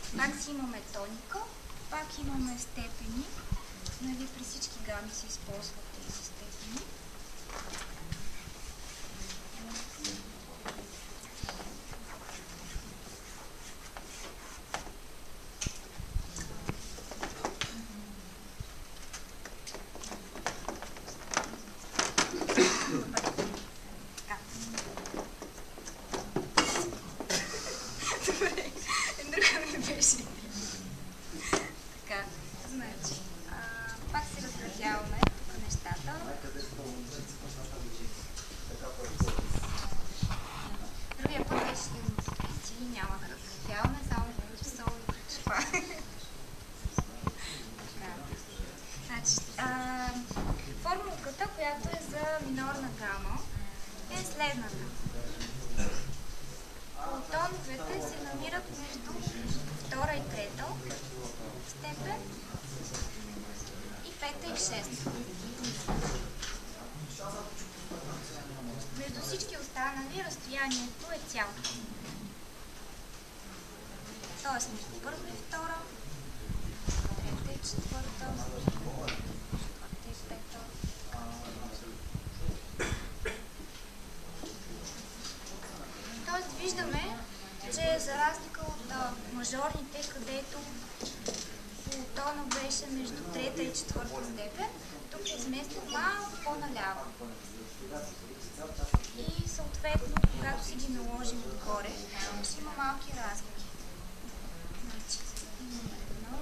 Пак си имаме тоника, пак имаме степени. Нали, при всички гами се използват тези степени. Формулката, която е за минорна гама, е следната. Тоновете се намират между втора и трета степен и пета и шеста. Между всички останали разстоянието е цяло. Тоест между първа и втора, трета и четвърта, четвърта и пета. Тоест виждаме, че за разлика от мажорните, където полутона беше между трета и четвърта степен, тук е изместен малко по-наляво. И съответно, когато си ги наложим отгоре, ще има малки разлики. Значи, имаме едно.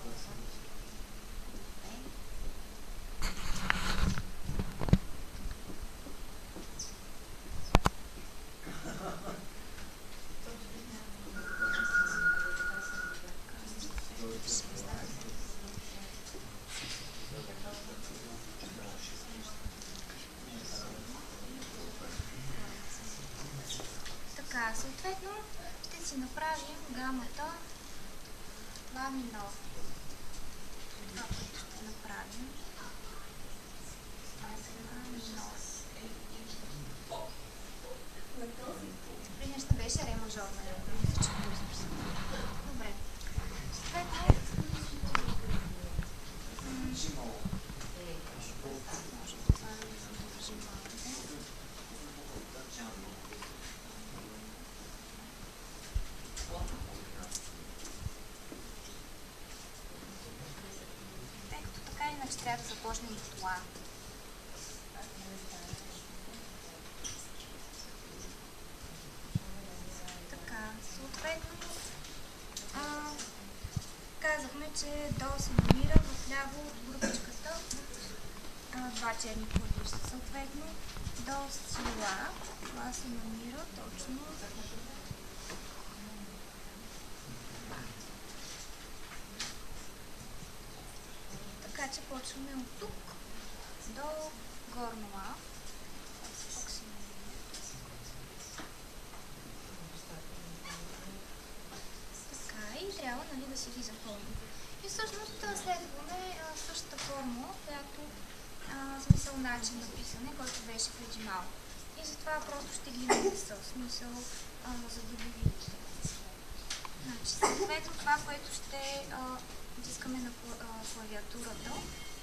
Съответно, ще си направим гамата ла минор. Това, което ще направим ла минор. Преди ще беше ре мажорна. Добре. Съответно, трябва да започнем с това. Така, съответно казахме, че до се намира в ляво от групичката два черни клавиша. Съответно, до сила, това се намира точно така, че почваме от тук до горно А. Така, и трябва, нали, да си ги запълним. И всъщност следваме същата формула, която смисъл начин на писане, който беше преди малко. И затова просто ще ги написа, смисъл, за да ги видите. Значи, съответно това, което ще натискаме на клавиатурата.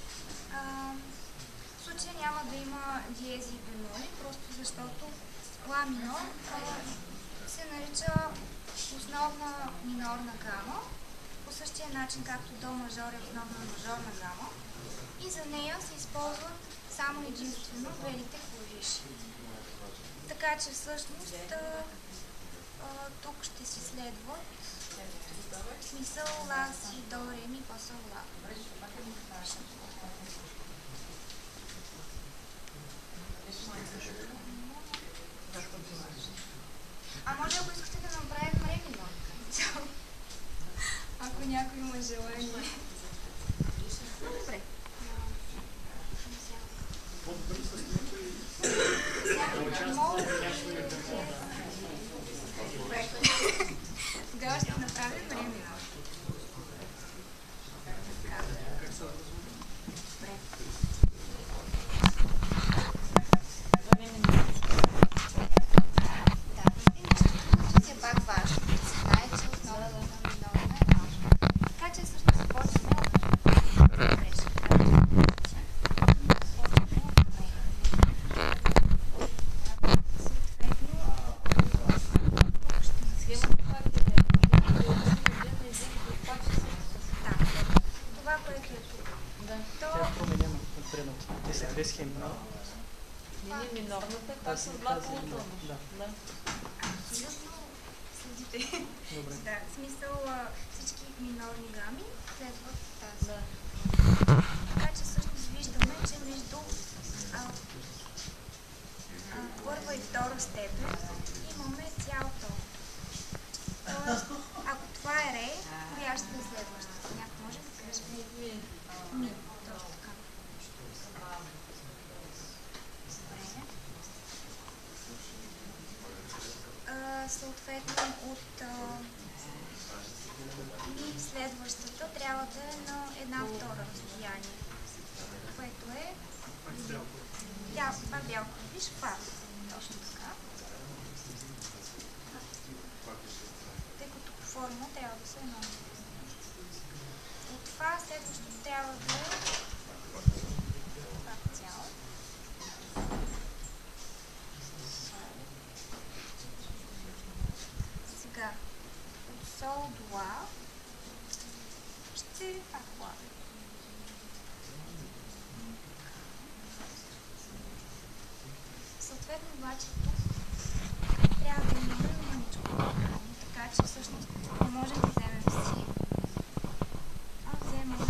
В случая няма да има диези и бемоли, просто защото ла минор се нарича основна минорна гама, по същия начин както до мажор е основна мажорна гама, и за нея се използват само единствено белите клавиши. Така че всъщност тук ще си следват смисъл ла, си, до, ре, ми, па, сол, ла. А може, ако искате да направим ре минор? Ако някой има желание. Добре. Тогава ще направим ре минор. Пак важно. Знаете, че основната минорна две схеми. Не, минорната е тази с два полутона. Да. Абсолютно следите. Добре. Да, в смисъл всички минорни гами следват тази. Да. Така че всъщност виждаме, че между първа и втора степен имаме цял тон. Тоест, ако това е ре, коя ще е следващата? Някой може да каже? Ми. Точно така. Съответно от ми следващата трябва да е на една втора разстояние, което е това бялко. Виж, фа. Точно така. Тъй като по форма трябва да се едно. От това следващото трябва да е това цяло. Сега, от сол до ла ще е пак ла. Съответно, обаче тук трябва да имаме мъничко. Така че всъщност не можем да вземем си, а вземаме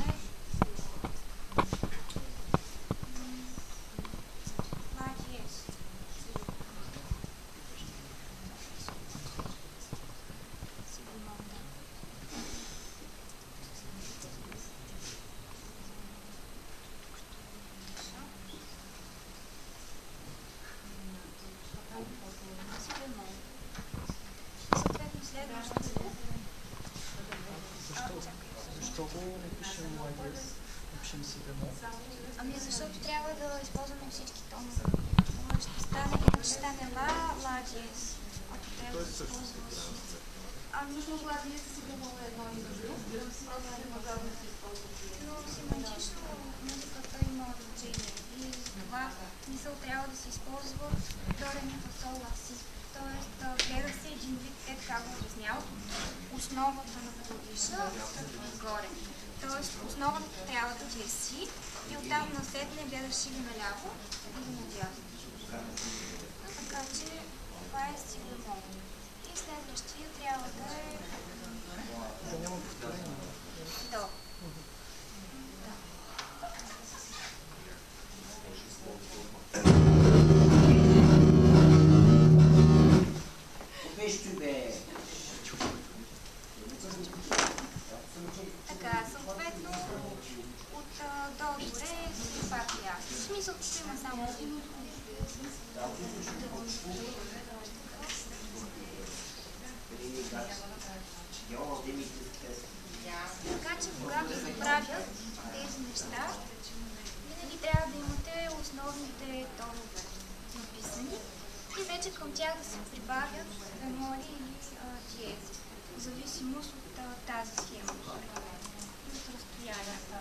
защото трябва да използваме всички тонове. Ще стане ла, ла, диез. Ако трябва да използваме. Всъщност ла, диез си бемола едно и друго. Просто има задно се използва. Но семантично музиката има значение. И за това мисъл трябва да се използва до ре ми фа сол ла си. Тоест, гледа се един вид, така го обясняват, основата на клавиша отгоре. Тоест, основата трябва да ти е си и оттам насетне гледаш или наляво, или надясно. Така че това е си бемол. И следващия трябва да е Да няма повторение. до. Така, съответно от до до ре си пак ясно. В смисъл, че има само един. Така че, когато се правят тези неща, винаги трябва да имате основните тонове написани и вече към тях да се прибавят бемоли или диези, в зависимост от тази схема, от разстоянията.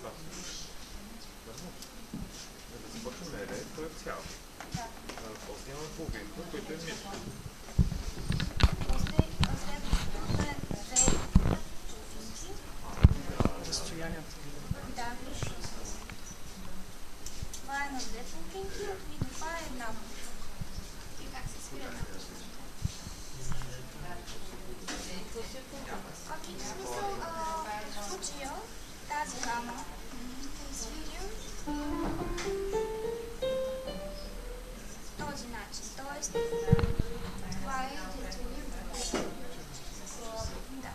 Започваме ре, то е цяло. Да. После имаме половинка, който е ми. После следващото е две половинки. Разстоянията. Да. Това е на две половинки, от ми до това е една половинка. И как се свиря? Окей, в смисъл, в случая тази гама ще свирим този начин. Тоест, това е единственият път. Да.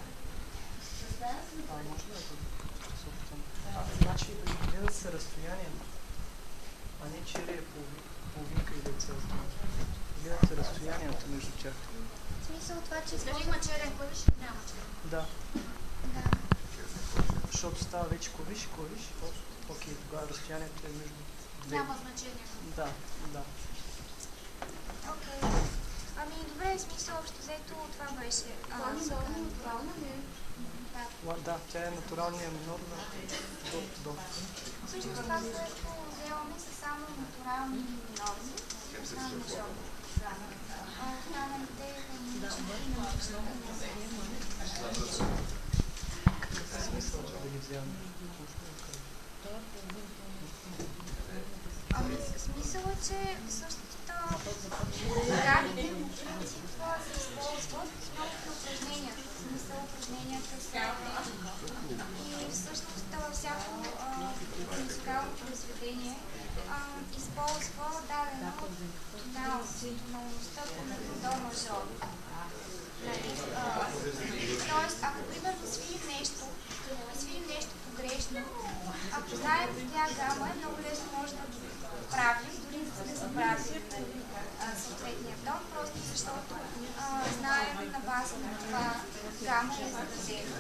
Значи да гледат се разстоянието, а не че е половинка или цялото. Гледат се разстоянието между тях. В смисъл това, че има черен клавиш, няма черен. Да. Да. Защото става вече клавиш. Окей, тогава разстоянието е между две. Няма значение. Да, да. Окей. Ами добре, в смисъл общо взето това беше. Натурална ли е? Да, тя е натуралния минор на до. Всъщност това, което вземаме са само натурални минорни на начало. Останалите Какъв е смисъл да ги вземем? Смисъл е, че всъщност гамите по принцип се използват много в упражненията. Смисъл упражненията са техника. И всъщност всяко музикално произведение използва дадена тоналността, примерно до мажор. Тоест, ако примерно свирим нещо погрешно, ако знаем коя гама е, много лесно може да го правим, дори да сме забравили съответния тон, просто защото знаем на база на това гама е зададена.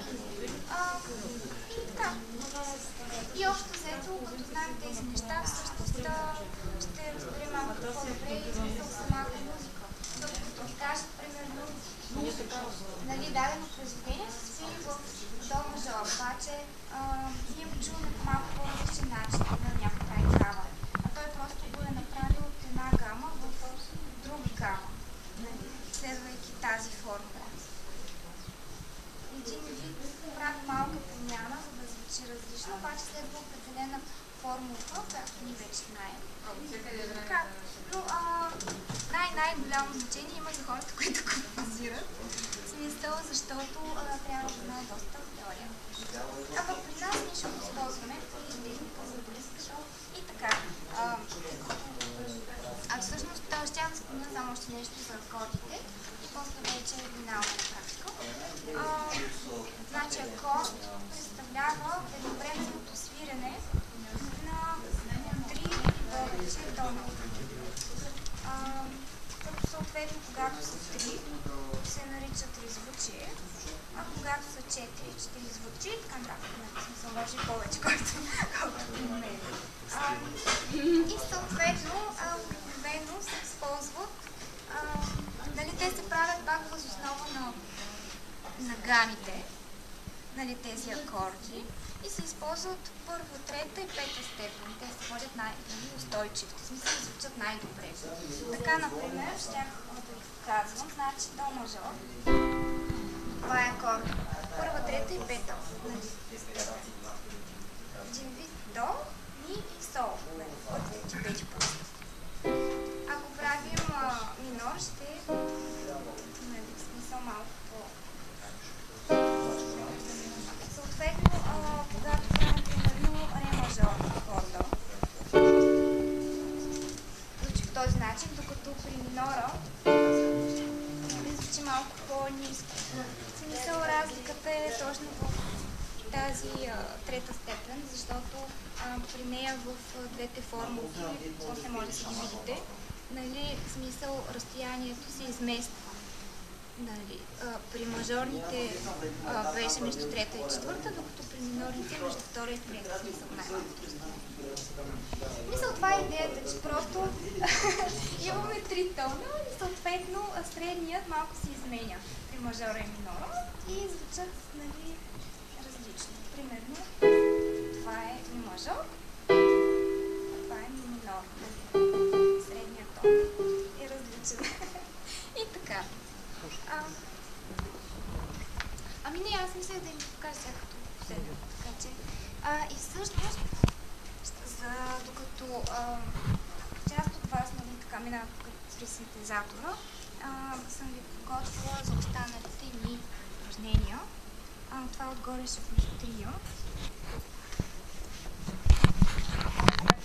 И така. И общо взето, като знаем тези неща, всъщност ще разберем малко по-добре и смисъл самата музика. Докато кажат, примерно, дадено произведение се свири в до мажор, обаче ние го чуваме по малко по-различен начин, на някой прави гама. А той просто го е направил от една гама в друга гама, следвайки тази формула. Един вид прави малка промяна, за да звучи различно, обаче следва определена формулка, която ние вече знаем. Но най-голямо значение има за хората, които композират. Смисъл, защото трябва да знае доста теория. А пък при нас ние ще го използваме при техника за близко и така. Всъщност ще да спомня само още нещо за акордите и после вече минаваме на практика. Значи акорд представлява едновременното свирене на 3 или повече тонове. Като съответно, когато са 3, се нарича тризвучие, а когато са 4, 4 звучи, така нататък, смисъл може и повече, колкото умеем. И съответно, обикновено се използват, те се правят пак въз основа на гамите, тези акорди, и се използват първа, трета и пета степен. Те се водят най-устойчиви, в смисъл звучат най-добре. Така, например, щях да ви казвам, значи до мажор. Това е акорд. Първа, трета и пета. Един вид до, ми и сол. Първите пети пъти. Ако правим минор, ще смисъл малко по... Съответно, когато правим примерно ре мажор акорда, звучи по този начин, докато при минора звучи малко по-ниско. В смисъл разликата е точно в тази трета степен, защото при нея в двете формулки, после може да си ги видите, в смисъл разстоянието се измества. При мажорните беше между трета и четвърта, докато при минорните между втора и трета, смисъл най-малкото. Мисъл, това е идеята, че просто имаме 3 тона и съответно средният малко се изменя при мажора и минора и звучат различно. Примерно, това е ми мажор, а това е ми минор. Средният тон е различен. И така. Не, аз мисля да им покажа сега като последно. Така че, и всъщност, докато част от вас така минават при синтезатора, съм ви подготвила за останалите ми упражнения. Това отгоре ще го изтрия.